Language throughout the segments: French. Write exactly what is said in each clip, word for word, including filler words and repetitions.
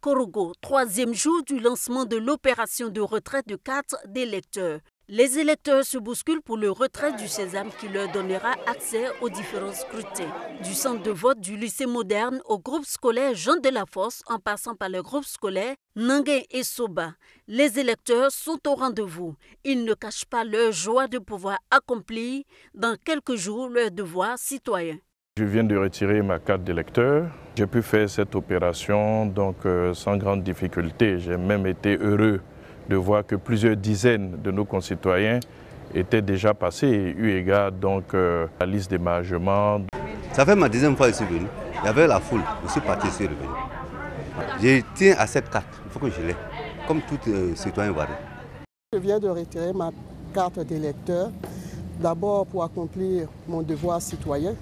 Korogo, troisième jour du lancement de l'opération de retrait de cartes d'électeurs. Les électeurs se bousculent pour le retrait du sésame qui leur donnera accès aux différents scrutins. Du centre de vote du lycée moderne au groupe scolaire Jean Delafosse en passant par le groupe scolaire Nanguin et Soba. Les électeurs sont au rendez-vous. Ils ne cachent pas leur joie de pouvoir accomplir dans quelques jours leur devoir citoyen. Je viens de retirer ma carte d'électeur. J'ai pu faire cette opération donc, euh, sans grande difficulté. J'ai même été heureux de voir que plusieurs dizaines de nos concitoyens étaient déjà passés, eu égard donc euh, à la liste d'émargement. Ça fait ma deuxième fois que je suis venu. Il y avait la foule, je suis parti, je suis revenu. Je tiens à cette carte, il faut que je l'ai, comme tout euh, citoyen ivoirien. Je viens de retirer ma carte d'électeur, d'abord pour accomplir mon devoir citoyen,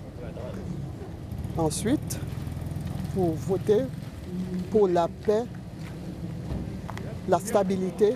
ensuite pour voter pour la paix, la stabilité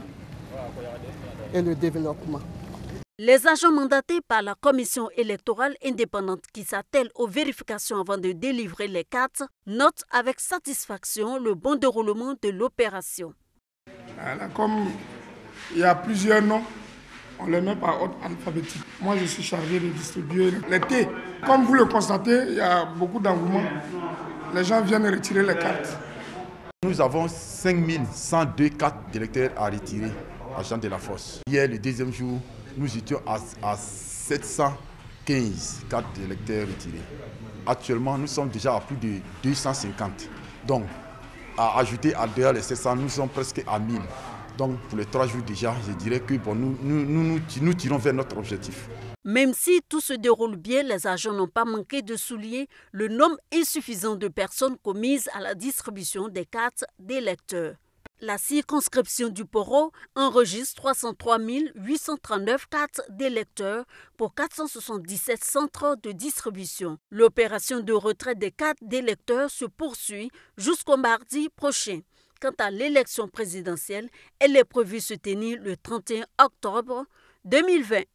et le développement. Les agents mandatés par la commission électorale indépendante qui s'attelle aux vérifications avant de délivrer les cartes notent avec satisfaction le bon déroulement de l'opération. Comme il y a plusieurs noms, on les met par ordre alphabétique. Moi, je suis chargé de distribuer les thés. Comme vous le constatez, il y a beaucoup d'engouement. Les gens viennent retirer les cartes. Nous avons cinq mille cent deux cartes d'électeurs à retirer à Jean Delafosse. Hier, le deuxième jour, nous étions à, à sept cent quinze cartes d'électeurs retirées. Actuellement, nous sommes déjà à plus de deux cent cinquante. Donc, à ajouter à dehors les sept cents, nous sommes presque à mille. Donc, pour les trois jours déjà, je dirais que bon, nous, nous, nous, nous, nous tirons vers notre objectif. Même si tout se déroule bien, les agents n'ont pas manqué de souligner le nombre insuffisant de personnes commises à la distribution des cartes d'électeurs. La circonscription du Poro enregistre trois cent trois mille huit cent trente-neuf cartes d'électeurs pour quatre cent soixante-dix-sept centres de distribution. L'opération de retrait des cartes d'électeurs se poursuit jusqu'au mardi prochain. Quant à l'élection présidentielle, elle est prévue se tenir le trente et un octobre deux mille vingt.